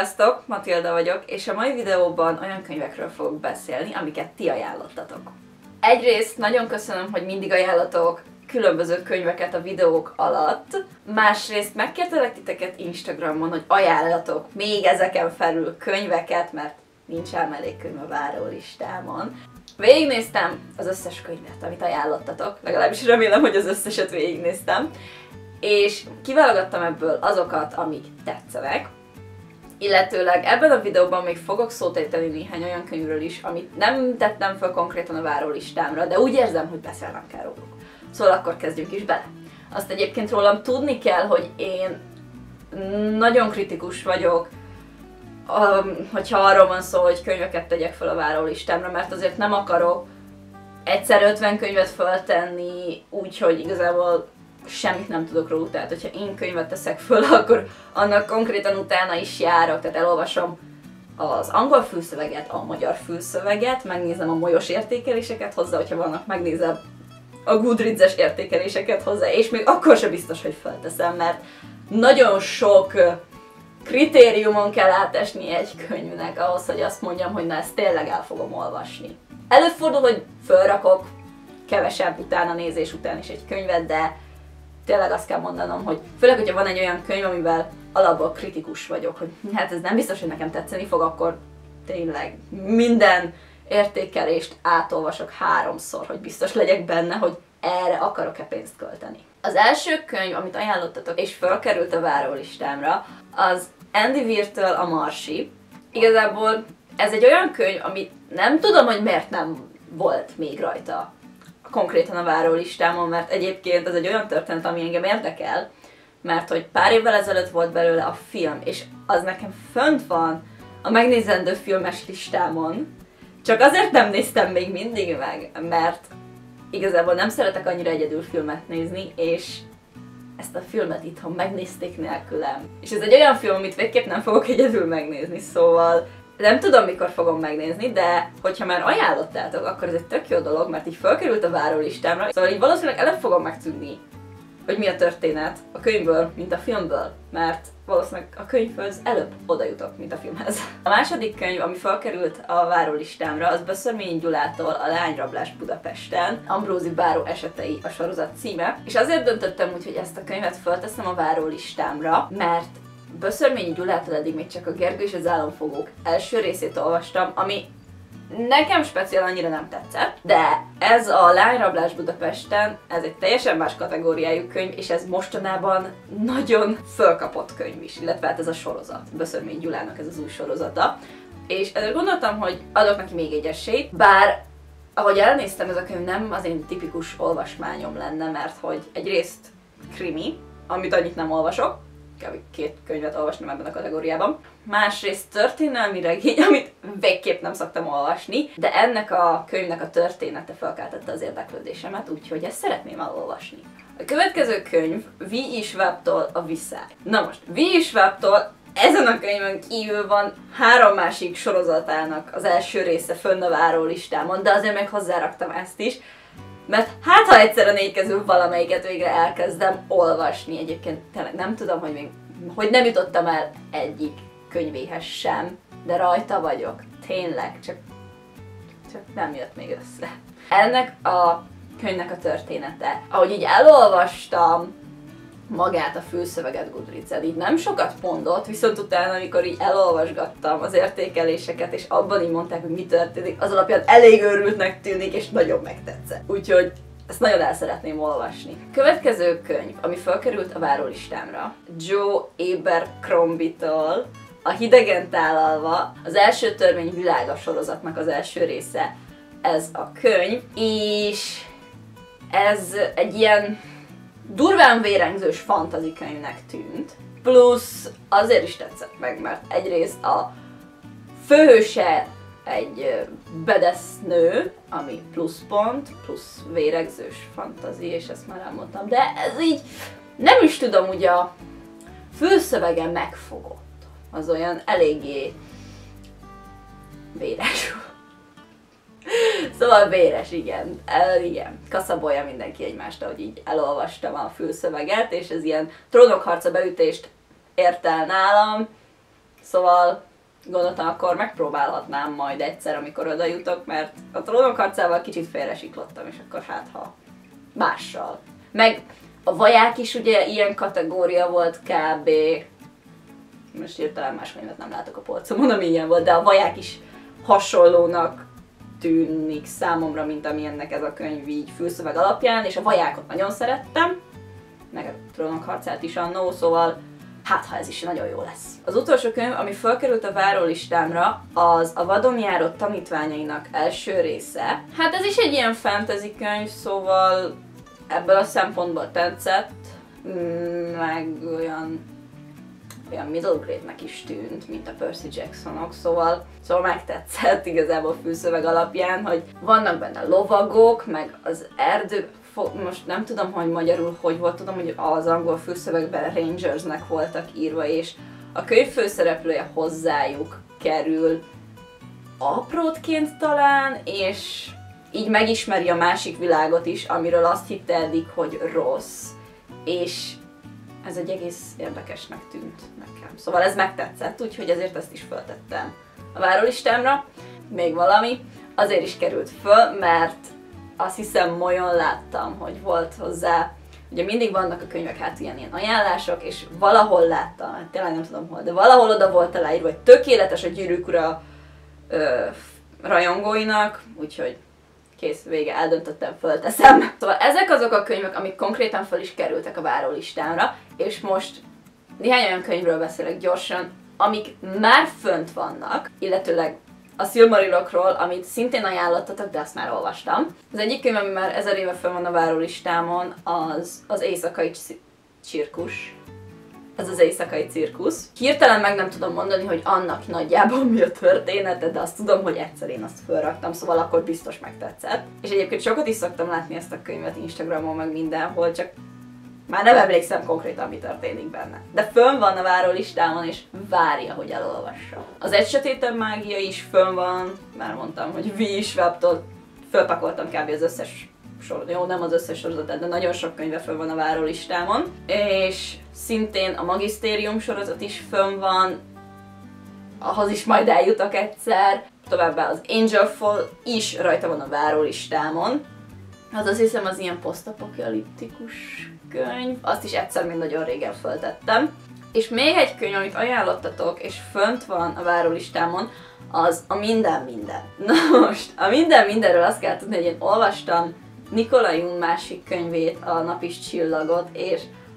Sziasztok, Matilda vagyok, és a mai videóban olyan könyvekről fogok beszélni, amiket ti ajánlottatok. Egyrészt nagyon köszönöm, hogy mindig ajánlatok különböző könyveket a videók alatt, másrészt megkértelek titeket Instagramon, hogy ajánlatok még ezeken felül könyveket, mert nincs ám elég könyv a várólistámon. Végignéztem az összes könyvet, amit ajánlottatok, legalábbis remélem, hogy az összeset végignéztem, és kiválogattam ebből azokat, amik tetszenek, illetőleg ebben a videóban még fogok szót ejteni néhány olyan könyvről is, amit nem tettem fel konkrétan a várólistámra, de úgy érzem, hogy beszélnem kell róluk. Szóval akkor kezdjünk is bele. Azt egyébként rólam tudni kell, hogy én nagyon kritikus vagyok, hogyha arról van szó, hogy könyveket tegyek fel a várólistámra, mert azért nem akarok egyszer 50 könyvet föltenni, úgyhogy igazából semmit nem tudok róluk, tehát hogyha én könyvet teszek föl, akkor annak konkrétan utána is járok, tehát elolvasom az angol fülszöveget, a magyar fülszöveget, megnézem a molyos értékeléseket hozzá, hogyha vannak, megnézem a Goodreads-es értékeléseket hozzá, és még akkor sem biztos, hogy felteszem, mert nagyon sok kritériumon kell átesni egy könyvnek ahhoz, hogy azt mondjam, hogy na ezt tényleg el fogom olvasni. Előfordul, hogy fölrakok kevesebb utána nézés után is egy könyvet, de tényleg azt kell mondanom, hogy főleg, hogyha van egy olyan könyv, amivel alapból kritikus vagyok, hogy hát ez nem biztos, hogy nekem tetszeni fog, akkor tényleg minden értékelést átolvasok 3-szor, hogy biztos legyek benne, hogy erre akarok-e pénzt költeni. Az első könyv, amit ajánlottatok és felkerült a várólistámra, az Andy Weir-től a Marsi. Igazából ez egy olyan könyv, amit nem tudom, hogy miért nem volt még rajta konkrétan a várólistámon, mert egyébként ez egy olyan történet, ami engem érdekel, mert hogy pár évvel ezelőtt volt belőle a film, és az nekem fönt van a megnézendő filmes listámon, csak azért nem néztem még mindig meg, mert igazából nem szeretek annyira egyedül filmet nézni, és ezt a filmet itthon megnézték nélkülem. És ez egy olyan film, amit végképp nem fogok egyedül megnézni, szóval nem tudom, mikor fogom megnézni, de hogyha már ajánlottátok, akkor ez egy tök jó dolog, mert így felkerült a várólistámra, szóval így valószínűleg előbb fogom megtudni, hogy mi a történet a könyvből, mint a filmből, mert valószínűleg a könyvhöz előbb oda jutok, mint a filmhez. A második könyv, ami felkerült a várólistámra, az Böszörményi Gyulától a Lányrablás Budapesten, Ambrózi báró esetei a sorozat címe, és azért döntöttem úgy, hogy ezt a könyvet felteszem a várólistámra, mert Böszörményi Gyulától eddig még csak a Gergő és az álomfogók első részét olvastam, ami nekem speciál annyira nem tetszett, de ez a Lányrablás Budapesten, ez egy teljesen más kategóriájú könyv, és ez mostanában nagyon fölkapott könyv is, illetve hát ez a sorozat, Böszörményi Gyulának ez az új sorozata. És ezért gondoltam, hogy adok neki még egy esélyt, bár ahogy elnéztem, ez a könyv nem az én tipikus olvasmányom lenne, mert hogy egyrészt krimi, amit annyit nem olvasok, kb. 2 könyvet olvasnom ebben a kategóriában. Másrészt történelmi regény, amit végképp nem szoktam olvasni, de ennek a könyvnek a története felkeltette az érdeklődésemet, úgyhogy ezt szeretném elolvasni. A következő könyv V. E. Schwabtól a Viszály. Na most, V. E. Schwabtól ezen a könyvön kívül van 3 másik sorozatának az első része fönn a várólistámon, de azért meg hozzáraktam ezt is, mert hát ha egyszer a 4 közül valamelyiket végre elkezdem olvasni, egyébként tényleg nem tudom, hogy még nem jutottam el egyik könyvéhez sem, de rajta vagyok, tényleg, csak nem jött még össze. Ennek a könyvnek a története, ahogy így elolvastam magát a fülszöveget Goodreads-en, így nem sokat mondott, viszont utána, amikor így elolvasgattam az értékeléseket, és abban így mondták, hogy mi történik, az alapján elég őrültnek tűnik, és nagyon megtetszett. Úgyhogy ezt nagyon el szeretném olvasni. Következő könyv, ami felkerült a várólistámra, Joe Abercrombie-tól a Hidegen tálalva, az első törvény világa sorozatnak az első része ez a könyv, és ez egy ilyen durván vérengzős fantasy könyvnek tűnt, plusz azért is tetszett meg, mert egyrészt a főhőse egy bedesz nő, ami pluszpont, plusz vérengzős fantasy, és ezt már elmondtam, de ez így nem is tudom, ugye a fülszövege megfogott, az olyan eléggé véres. Szóval véres, igen. Igen. Kaszabolja mindenki egymást, ahogy így elolvastam a fülszöveget, és ez ilyen trónokharca beütést ért el nálam. Szóval gondoltam, akkor megpróbálhatnám majd egyszer, amikor oda jutok, mert a Trónok harcával kicsit félresiklottam, és akkor hát ha mással. Meg a vaják is ugye ilyen kategória volt kb. Most hirtelen más könyvet nem látok a polcomon, ami ilyen volt, de a vaják is hasonlónak tűnik számomra, mint amilyennek ez a könyv így fülszöveg alapján, és a vajákot nagyon szerettem, meg a Trónok harcát is annó, szóval hát ha ez is nagyon jó lesz. Az utolsó könyv, ami felkerült a várólistámra, az a Vadon járó tanítványainak első része. Hát ez is egy ilyen fantasy könyv, szóval ebből a szempontból tetszett, meg olyan middle grade-nek is tűnt, mint a Percy Jacksonok, szóval megtetszett igazából fülszöveg alapján, hogy vannak benne lovagok, meg az erdő, most nem tudom, hogy magyarul hogy volt, tudom, hogy az angol fülszövegben Rangersnek voltak írva, és a könyv főszereplője hozzájuk kerül aprótként talán, és így megismeri a másik világot is, amiről azt hitte eddig, hogy rossz. És ez egy egész érdekesnek tűnt nekem. Szóval ez megtetszett, úgyhogy ezért ezt is föltettem a várólistámra. Még valami, azért is került föl, mert azt hiszem molyon láttam, hogy volt hozzá, ugye mindig vannak a könyvek hát ilyen ajánlások, és valahol láttam, hát tényleg nem tudom hol, de valahol oda volt aláírva, hogy tökéletes a Gyűrűk Ura rajongóinak, úgyhogy kész, vége, eldöntöttem, fölteszem. Szóval ezek azok a könyvek, amik konkrétan föl is kerültek a várólistámra, és most néhány olyan könyvről beszélek gyorsan, amik már fönt vannak, illetőleg a Silmarillokról, amit szintén ajánlottatok, de azt már olvastam. Az egyik könyv, ami már 1000 éve fönn van a várólistámon, az Éjszakai Cirkus. Ez az Éjszakai Cirkusz. Hirtelen meg nem tudom mondani, hogy annak nagyjából mi a története, de azt tudom, hogy egyszer én azt felraktam, szóval akkor biztos megtetszett. És egyébként sokat is szoktam látni ezt a könyvet Instagramon, meg mindenhol, csak már nem emlékszem konkrétan, mi történik benne. De fönn van a várólistámon, és várja, hogy elolvassa. Az Egy sötétebb mágia is fönn van, már mondtam, hogy V. Schwabtól fölpakoltam kb. Az összes sorozat, jó, nem az összes sorozatát, de nagyon sok könyve fönn van a várólistámon. És szintén a Magisztérium sorozat is fönn van, ahhoz is majd eljutok egyszer. Továbbá az Angelfall is rajta van a várólistámon. Az azt hiszem az ilyen posztapokaliptikus könyv, azt is egyszer még nagyon régen föltettem. És még egy könyv, amit ajánlottatok, és fönt van a várólistámon, az a Minden minden. Na most, a Minden mindenről azt kell tudni, hogy én olvastam Nicola Jung másik könyvét, a Nap és Csillagot, és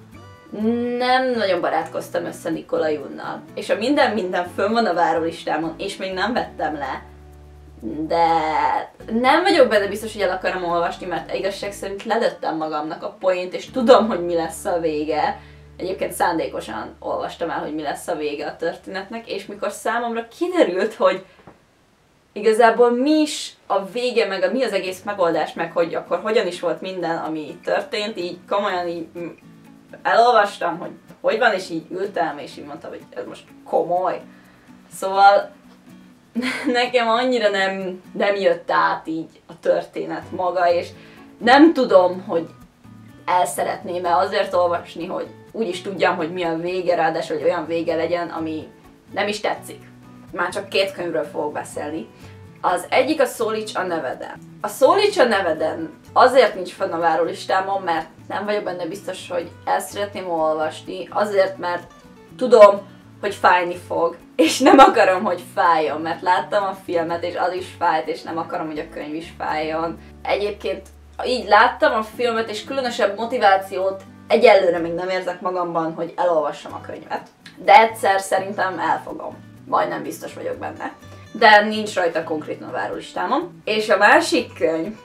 nem nagyon barátkoztam össze Nicola Jungnal. És a Minden minden fönn van a várólistámon, és még nem vettem le. De nem vagyok benne biztos, hogy el akarom olvasni, mert igazság szerint lelőttem magamnak a poént, és tudom, hogy mi lesz a vége. Egyébként szándékosan olvastam el, hogy mi lesz a vége a történetnek, és mikor számomra kiderült, hogy igazából mi is a vége, meg mi az egész megoldás, meg hogy akkor hogyan is volt minden, ami itt történt, így komolyan így elolvastam, hogy van, és így ültem, és így mondtam, hogy ez most komoly. Szóval nekem annyira nem jött át így a történet maga, és nem tudom, hogy el szeretném-e azért olvasni, hogy úgy is tudjam, hogy mi a vége, ráadásul, hogy olyan vége legyen, ami nem is tetszik. Már csak 2 könyvről fogok beszélni. Az egyik a Szólíts a neveden. A Szólíts a neveden azért nincs fenn a várólistámon, mert nem vagyok benne biztos, hogy el szeretném olvasni, azért, mert tudom, hogy fájni fog, és nem akarom, hogy fájjon, mert láttam a filmet, és az is fájt, és nem akarom, hogy a könyv is fájjon. Egyébként így láttam a filmet, és különösebb motivációt egyelőre még nem érzek magamban, hogy elolvassam a könyvet. De egyszer szerintem elfogom. Majdnem biztos vagyok benne. De nincs rajta konkrétan a várólistámon. És a másik könyv,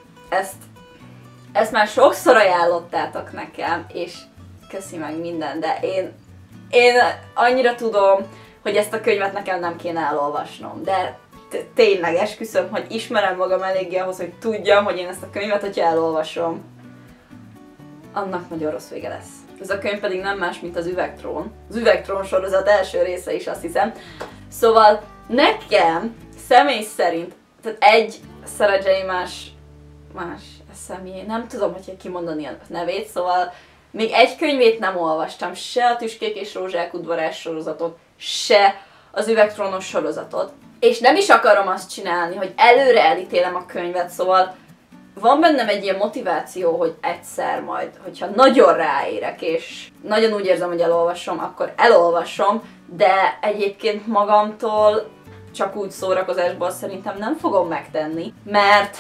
ezt már sokszor ajánlottátok nekem, és köszi meg minden, de én annyira tudom, hogy ezt a könyvet nekem nem kéne elolvasnom, de tényleg esküszöm, hogy ismerem magam eléggé ahhoz, hogy tudjam, hogy én ezt a könyvet, hogyha elolvasom, annak nagyon rossz vége lesz. Ez a könyv pedig nem más, mint az Üvegtrón. Az Üvegtrón sorozat első része is, azt hiszem. Szóval nekem személy szerint, tehát egy Sarah J. más eszemjé, nem tudom, hogy kimondani a nevét, szóval még egy könyvét nem olvastam, se a Tüskék és Rózsák udvarás sorozatot, se az Üvegtrónos sorozatot. És nem is akarom azt csinálni, hogy előre elítélem a könyvet, szóval van bennem egy ilyen motiváció, hogy egyszer majd, hogyha nagyon ráérek, és nagyon úgy érzem, hogy elolvasom, akkor elolvasom, de egyébként magamtól csak úgy szórakozásból szerintem nem fogom megtenni, mert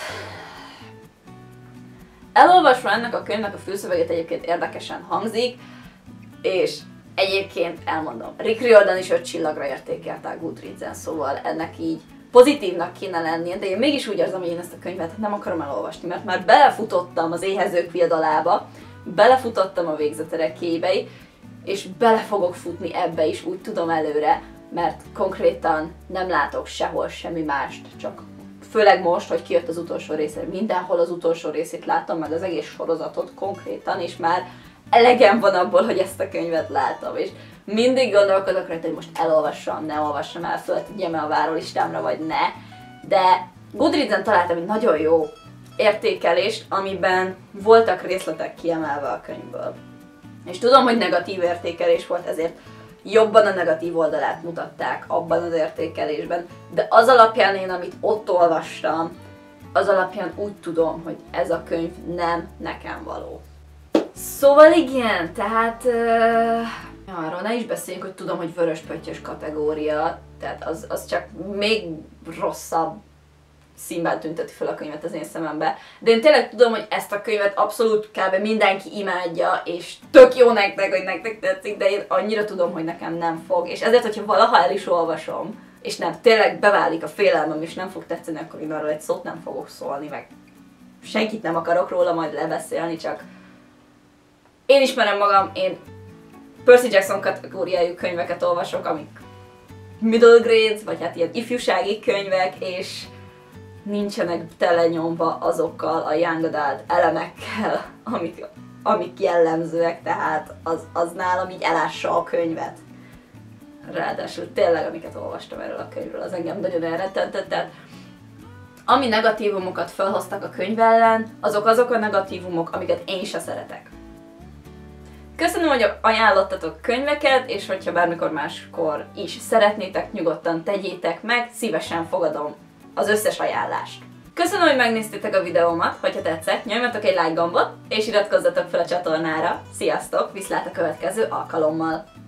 elolvasva ennek a könyvnek a fülszöveget egyébként érdekesen hangzik, és egyébként elmondom, Rick Riordan is 5 csillagra értékelte a Goodreads-en, szóval ennek így pozitívnak kéne lennie, de én mégis úgy érzem, hogy én ezt a könyvet nem akarom elolvasni, mert már belefutottam az Éhezők viadalába, belefutottam a Végzeterekébe, és bele fogok futni ebbe is, úgy tudom előre, mert konkrétan nem látok sehol semmi mást, csak főleg most, hogy kijött az utolsó része, mindenhol az utolsó részét látom, meg az egész sorozatot konkrétan, és már elegem van abból, hogy ezt a könyvet látom, és mindig gondolkodok rajta, hogy most elolvassam, ne olvassam el, föltegyem a várólistámra, vagy ne, de Goodreads-en találtam egy nagyon jó értékelést, amiben voltak részletek kiemelve a könyvből. És tudom, hogy negatív értékelés volt, ezért jobban a negatív oldalát mutatták abban az értékelésben, de az alapján én, amit ott olvastam, az alapján úgy tudom, hogy ez a könyv nem nekem való. Szóval igen, tehát arról ne is beszéljünk, hogy tudom, hogy vörös-pöttyös kategória, tehát az csak még rosszabb színben tünteti fel a könyvet az én szemembe. De én tényleg tudom, hogy ezt a könyvet abszolút kb. Mindenki imádja, és tök jó nektek, hogy nektek tetszik, de én annyira tudom, hogy nekem nem fog. És ezért, hogyha valaha el is olvasom, és nem, tényleg beválik a félelmem, és nem fog tetszeni, akkor én arról egy szót nem fogok szólni, meg senkit nem akarok róla majd lebeszélni, csak én ismerem magam, én Percy Jackson kategóriájú könyveket olvasok, amik middle grades, vagy hát ilyen ifjúsági könyvek, és nincsenek telenyomva azokkal a young adult elemekkel, amik jellemzőek, tehát az nálam így elássa a könyvet. Ráadásul tényleg, amiket olvastam erről a könyvről, az engem nagyon elrettentett, tehát ami negatívumokat felhoztak a könyv ellen, azok a negatívumok, amiket én se szeretek. Köszönöm, hogy ajánlottatok könyveket, és hogyha bármikor máskor is szeretnétek, nyugodtan tegyétek meg, szívesen fogadom az összes ajánlást. Köszönöm, hogy megnéztétek a videómat, hogyha tetszett, nyomjatok egy like gombot, és iratkozzatok fel a csatornára. Sziasztok, viszlát a következő alkalommal!